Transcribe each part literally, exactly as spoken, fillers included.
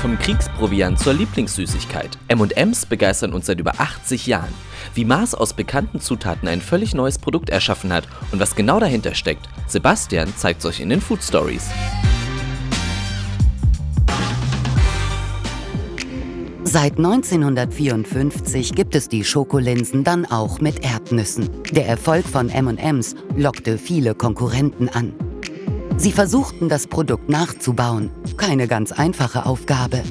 Vom Kriegsproviant zur Lieblingssüßigkeit. M und M's begeistern uns seit über achtzig Jahren. Wie Mars aus bekannten Zutaten ein völlig neues Produkt erschaffen hat und was genau dahinter steckt, Sebastian zeigt es euch in den Food Stories. Seit neunzehnhundertvierundfünfzig gibt es die Schokolinsen dann auch mit Erdnüssen. Der Erfolg von M und M's lockte viele Konkurrenten an. Sie versuchten, das Produkt nachzubauen. Keine ganz einfache Aufgabe.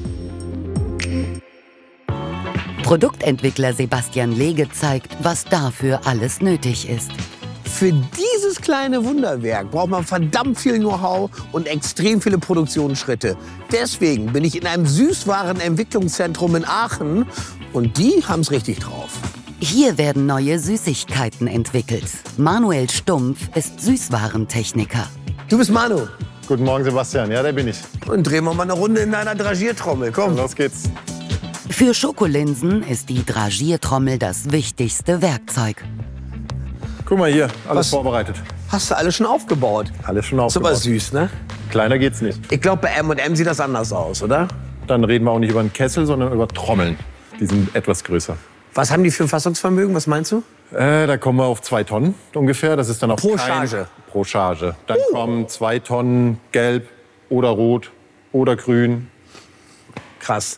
Produktentwickler Sebastian Lege zeigt, was dafür alles nötig ist. Für dieses kleine Wunderwerk braucht man verdammt viel Know-how und extrem viele Produktionsschritte. Deswegen bin ich in einem Süßwarenentwicklungszentrum in Aachen und die haben es richtig drauf. Hier werden neue Süßigkeiten entwickelt. Manuel Stumpf ist Süßwarentechniker. Du bist Manu. Guten Morgen, Sebastian. Ja, der bin ich. Und drehen wir mal eine Runde in deiner Dragiertrommel. Komm. Los geht's. Für Schokolinsen ist die Dragiertrommel das wichtigste Werkzeug. Guck mal hier, alles Was? vorbereitet. Hast du alles schon aufgebaut? Alles schon Ist aber aufgebaut. süß, ne? Kleiner geht's nicht. Ich glaube, bei M und M sieht das anders aus, oder? Dann reden wir auch nicht über einen Kessel, sondern über Trommeln. Die sind etwas größer. Was haben die für ein Fassungsvermögen? Was meinst du? Äh, da kommen wir auf zwei Tonnen ungefähr. Das ist dann auch Pro kein- Charge? Pro Charge. Dann uh. kommen zwei Tonnen gelb oder rot oder grün. Krass.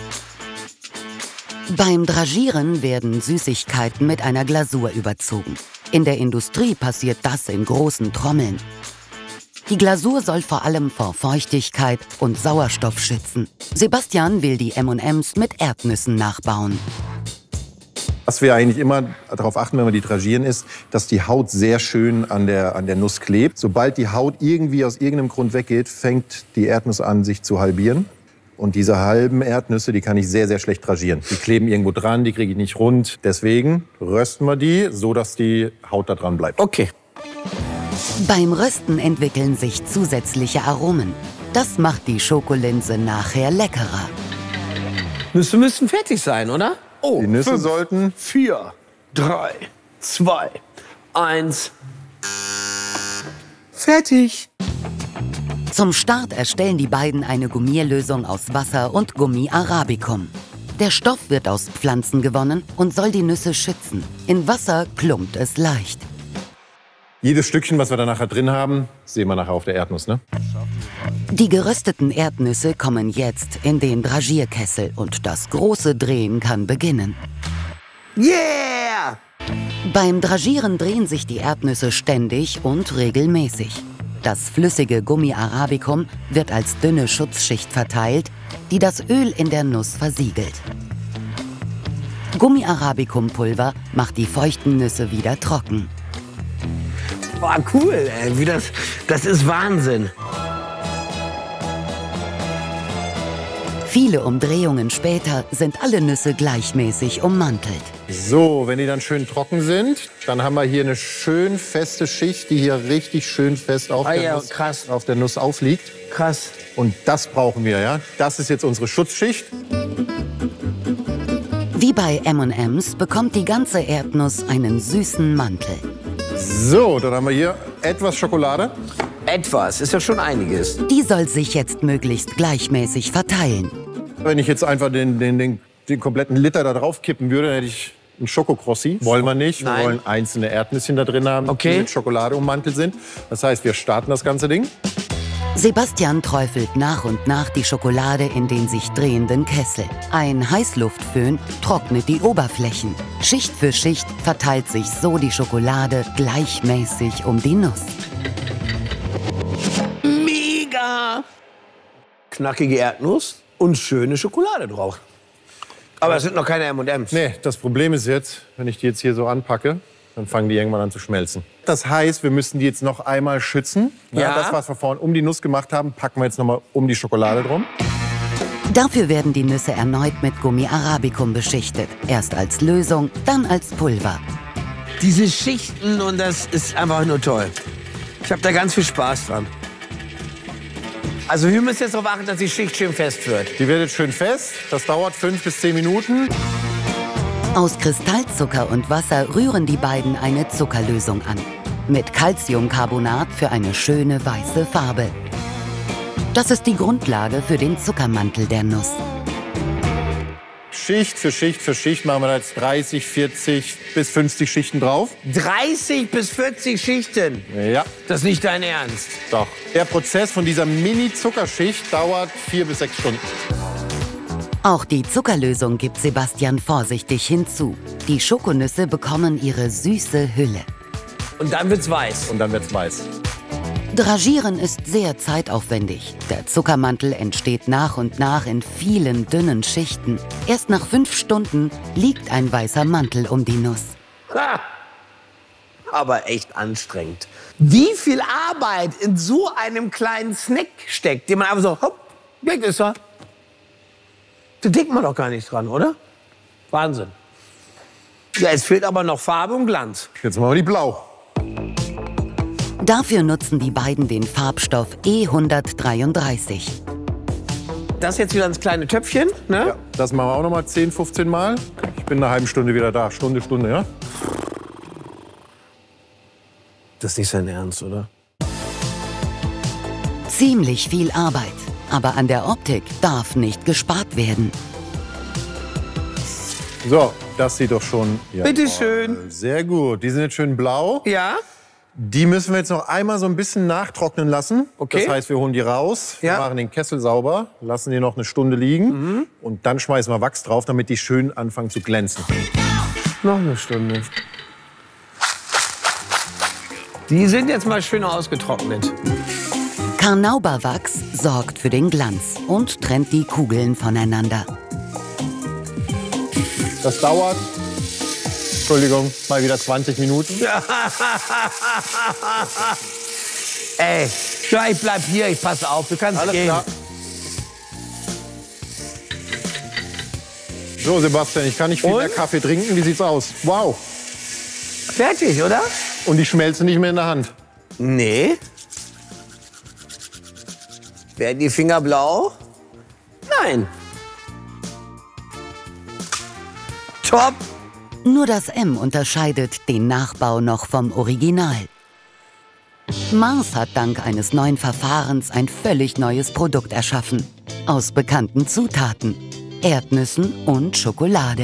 Beim Dragieren werden Süßigkeiten mit einer Glasur überzogen. In der Industrie passiert das in großen Trommeln. Die Glasur soll vor allem vor Feuchtigkeit und Sauerstoff schützen. Sebastian will die M und M's mit Erdnüssen nachbauen. Was wir eigentlich immer darauf achten, wenn wir die dragieren, ist, dass die Haut sehr schön an der, an der Nuss klebt. Sobald die Haut irgendwie aus irgendeinem Grund weggeht, fängt die Erdnuss an, sich zu halbieren. Und diese halben Erdnüsse, die kann ich sehr, sehr schlecht dragieren. Die kleben irgendwo dran, die kriege ich nicht rund. Deswegen rösten wir die, so dass die Haut da dran bleibt. Okay. Beim Rösten entwickeln sich zusätzliche Aromen. Das macht die Schokolinse nachher leckerer. Nüsse müssten fertig sein, oder? Oh, Die Nüsse fünf, sollten... vier, drei, zwei, eins. Fertig. Zum Start erstellen die beiden eine Gummierlösung aus Wasser und Gummi Arabicum. Der Stoff wird aus Pflanzen gewonnen und soll die Nüsse schützen. In Wasser klumpt es leicht. Jedes Stückchen, was wir da nachher drin haben, sehen wir nachher auf der Erdnuss, ne? Die gerösteten Erdnüsse kommen jetzt in den Dragierkessel und das große Drehen kann beginnen. Yeah! Beim Dragieren drehen sich die Erdnüsse ständig und regelmäßig. Das flüssige Gummi Arabicum wird als dünne Schutzschicht verteilt, die das Öl in der Nuss versiegelt. Gummi Arabicum-Pulver macht die feuchten Nüsse wieder trocken. Boah, cool, ey. Wie das, das ist Wahnsinn. Viele Umdrehungen später sind alle Nüsse gleichmäßig ummantelt. So, wenn die dann schön trocken sind, dann haben wir hier eine schön feste Schicht, die hier richtig schön fest auf, Ah, der, ja, Nuss, krass. auf der Nuss aufliegt. Krass. Und das brauchen wir, ja. Das ist jetzt unsere Schutzschicht. Wie bei M und M's bekommt die ganze Erdnuss einen süßen Mantel. So, dann haben wir hier etwas Schokolade. Etwas, ist ja schon einiges. Die soll sich jetzt möglichst gleichmäßig verteilen. Wenn ich jetzt einfach den, den, den, den kompletten Liter da drauf kippen würde, dann hätte ich einen Schokokrossi. Wollen wir nicht. Nein. Wir wollen einzelne Erdnüsschen da drin haben, Okay. die mit Schokolade ummantelt sind. Das heißt, wir starten das ganze Ding. Sebastian träufelt nach und nach die Schokolade in den sich drehenden Kessel. Ein Heißluftföhn trocknet die Oberflächen. Schicht für Schicht verteilt sich so die Schokolade gleichmäßig um die Nuss. Mega! Knackige Erdnuss und schöne Schokolade drauf. Aber es sind noch keine M und M's. Nee, das Problem ist jetzt, wenn ich die jetzt hier so anpacke, dann fangen die irgendwann an zu schmelzen. Das heißt, wir müssen die jetzt noch einmal schützen. Ja. Das, was wir vorhin um die Nuss gemacht haben, packen wir jetzt noch mal um die Schokolade drum. Dafür werden die Nüsse erneut mit Gummi Arabicum beschichtet. Erst als Lösung, dann als Pulver. Diese Schichten und das ist einfach nur toll. Ich habe da ganz viel Spaß dran. Also wir müssen jetzt darauf achten, dass die Schicht schön fest wird. Die wird jetzt schön fest. Das dauert fünf bis zehn Minuten. Aus Kristallzucker und Wasser rühren die beiden eine Zuckerlösung an. Mit Calciumcarbonat für eine schöne weiße Farbe. Das ist die Grundlage für den Zuckermantel der Nuss. Schicht für Schicht für Schicht machen wir da jetzt dreißig, vierzig bis fünfzig Schichten drauf. dreißig bis vierzig Schichten? Ja. Das ist nicht dein Ernst? Doch. Der Prozess von dieser Mini-Zuckerschicht dauert vier bis sechs Stunden. Auch die Zuckerlösung gibt Sebastian vorsichtig hinzu. Die Schokonüsse bekommen ihre süße Hülle. Und dann wird's weiß. Und dann wird's weiß. Dragieren ist sehr zeitaufwendig. Der Zuckermantel entsteht nach und nach in vielen dünnen Schichten. Erst nach fünf Stunden liegt ein weißer Mantel um die Nuss. Ha! Aber echt anstrengend. Wie viel Arbeit in so einem kleinen Snack steckt, den man einfach so, hopp, weg ist er. Da denkt man doch gar nicht dran, oder? Wahnsinn. Ja, es fehlt aber noch Farbe und Glanz. Jetzt machen wir die blau. Dafür nutzen die beiden den Farbstoff E hundertdreiunddreißig. Das jetzt wieder ins kleine Töpfchen, ne? Ja, das machen wir auch noch mal zehn, fünfzehn Mal. Ich bin in einer halben Stunde wieder da. Stunde, Stunde, ja? Das ist nicht sein Ernst, oder? Ziemlich viel Arbeit. Aber an der Optik darf nicht gespart werden. So, das sieht doch schon... Ja, Bitte schön. Sehr gut. Die sind jetzt schön blau. Ja? Die müssen wir jetzt noch einmal so ein bisschen nachtrocknen lassen. Okay. Das heißt, wir holen die raus, Ja. wir machen den Kessel sauber, lassen die noch eine Stunde liegen Mhm. und dann schmeißen wir Wachs drauf, damit die schön anfangen zu glänzen. Noch eine Stunde. Die sind jetzt mal schön ausgetrocknet. Carnauba-Wachs sorgt für den Glanz und trennt die Kugeln voneinander. Das dauert, Entschuldigung, mal wieder zwanzig Minuten. Ey, ja, ich bleib hier, ich pass auf, du kannst Alles gehen. klar. So, Sebastian, ich kann nicht viel Und? mehr Kaffee trinken. Wie sieht's aus? Wow. Fertig, oder? Und die schmelzen nicht mehr in der Hand. Nee. Werden die Finger blau? Nein. Top. Nur das M unterscheidet den Nachbau noch vom Original. Mars hat dank eines neuen Verfahrens ein völlig neues Produkt erschaffen. Aus bekannten Zutaten: Erdnüssen und Schokolade.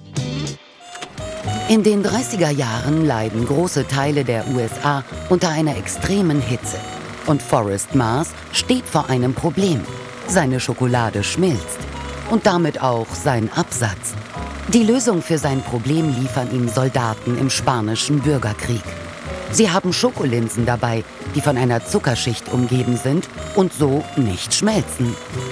In den dreißiger Jahren leiden große Teile der U S A unter einer extremen Hitze. Und Forrest Mars steht vor einem Problem. Seine Schokolade schmilzt. Und damit auch sein Absatz. Die Lösung für sein Problem liefern ihm Soldaten im Spanischen Bürgerkrieg. Sie haben Schokolinsen dabei, die von einer Zuckerschicht umgeben sind und so nicht schmelzen.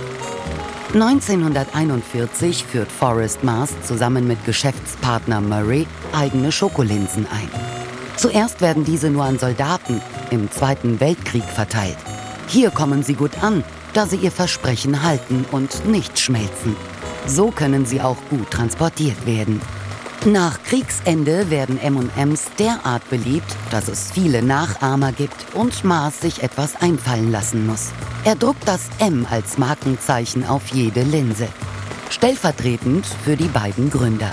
neunzehnhunderteinundvierzig führt Forrest Mars zusammen mit Geschäftspartner Murray eigene Schokolinsen ein. Zuerst werden diese nur an Soldaten im Zweiten Weltkrieg verteilt. Hier kommen sie gut an, da sie ihr Versprechen halten und nicht schmelzen. So können sie auch gut transportiert werden. Nach Kriegsende werden M und M's derart beliebt, dass es viele Nachahmer gibt und Mars sich etwas einfallen lassen muss. Er druckt das M als Markenzeichen auf jede Linse. Stellvertretend für die beiden Gründer.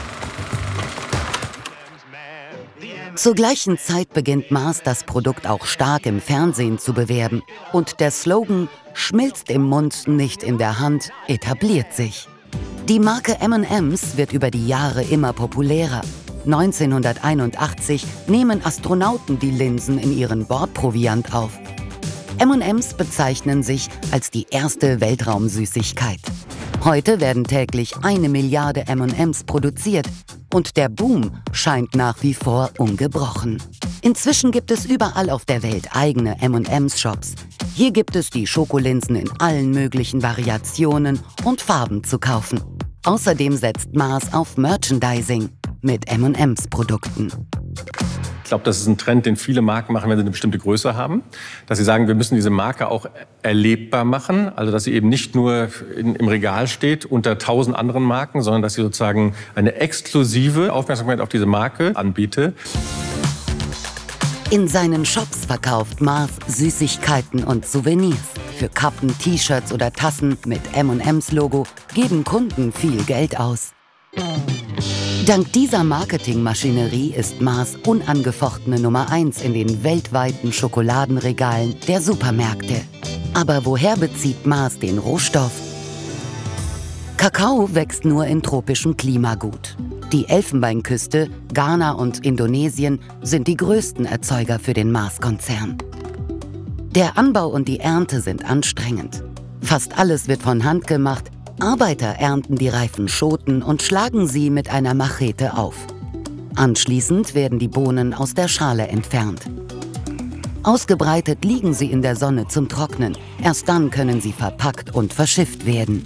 Zur gleichen Zeit beginnt Mars das Produkt auch stark im Fernsehen zu bewerben. Und der Slogan "Schmilzt im Mund, nicht in der Hand" etabliert sich. Die Marke M und M's wird über die Jahre immer populärer. neunzehnhunderteinundachtzig nehmen Astronauten die Linsen in ihren Bordproviant auf. M und M's bezeichnen sich als die erste Weltraumsüßigkeit. Heute werden täglich eine Milliarde M und M's produziert und der Boom scheint nach wie vor ungebrochen. Inzwischen gibt es überall auf der Welt eigene M und M's Shops. Hier gibt es die Schokolinsen in allen möglichen Variationen und Farben zu kaufen. Außerdem setzt Mars auf Merchandising mit M und M's Produkten. Ich glaube, das ist ein Trend, den viele Marken machen, wenn sie eine bestimmte Größe haben. Dass sie sagen, wir müssen diese Marke auch erlebbar machen. Also, dass sie eben nicht nur in, im Regal steht unter tausend anderen Marken, sondern dass sie sozusagen eine exklusive Aufmerksamkeit auf diese Marke anbietet. In seinen Shops verkauft Mars Süßigkeiten und Souvenirs. Für Kappen, T-Shirts oder Tassen mit M und M's Logo geben Kunden viel Geld aus. Dank dieser Marketingmaschinerie ist Mars unangefochtene Nummer eins in den weltweiten Schokoladenregalen der Supermärkte. Aber woher bezieht Mars den Rohstoff? Kakao wächst nur in tropischem Klima gut. Die Elfenbeinküste, Ghana und Indonesien sind die größten Erzeuger für den Mars-Konzern. Der Anbau und die Ernte sind anstrengend. Fast alles wird von Hand gemacht. Arbeiter ernten die reifen Schoten und schlagen sie mit einer Machete auf. Anschließend werden die Bohnen aus der Schale entfernt. Ausgebreitet liegen sie in der Sonne zum Trocknen. Erst dann können sie verpackt und verschifft werden.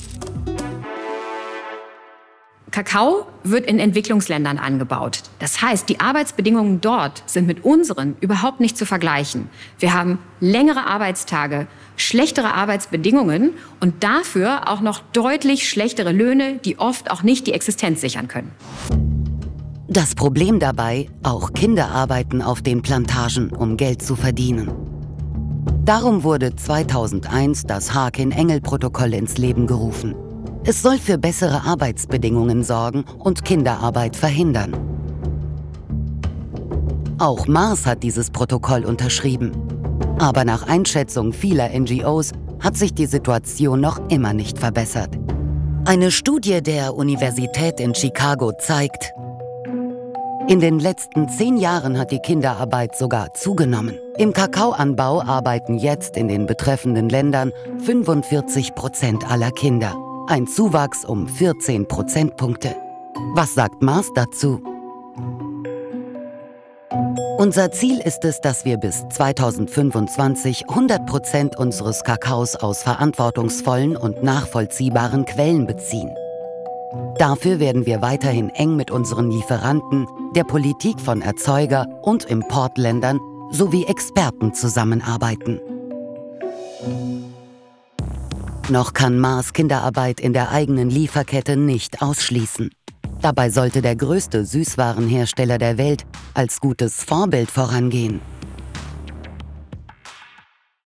Kakao wird in Entwicklungsländern angebaut. Das heißt, die Arbeitsbedingungen dort sind mit unseren überhaupt nicht zu vergleichen. Wir haben längere Arbeitstage, schlechtere Arbeitsbedingungen und dafür auch noch deutlich schlechtere Löhne, die oft auch nicht die Existenz sichern können. Das Problem dabei, auch Kinder arbeiten auf den Plantagen, um Geld zu verdienen. Darum wurde zweitausendeins das Harkin-Engel-Protokoll ins Leben gerufen. Es soll für bessere Arbeitsbedingungen sorgen und Kinderarbeit verhindern. Auch Mars hat dieses Protokoll unterschrieben. Aber nach Einschätzung vieler N G Os hat sich die Situation noch immer nicht verbessert. Eine Studie der Universität in Chicago zeigt, in den letzten zehn Jahren hat die Kinderarbeit sogar zugenommen. Im Kakaoanbau arbeiten jetzt in den betreffenden Ländern fünfundvierzig Prozent aller Kinder. Ein Zuwachs um vierzehn Prozentpunkte. Was sagt Mars dazu? Unser Ziel ist es, dass wir bis zweitausendfünfundzwanzig hundert Prozent unseres Kakaos aus verantwortungsvollen und nachvollziehbaren Quellen beziehen. Dafür werden wir weiterhin eng mit unseren Lieferanten, der Politik von Erzeuger- und Importländern sowie Experten zusammenarbeiten. Noch kann Mars Kinderarbeit in der eigenen Lieferkette nicht ausschließen. Dabei sollte der größte Süßwarenhersteller der Welt als gutes Vorbild vorangehen.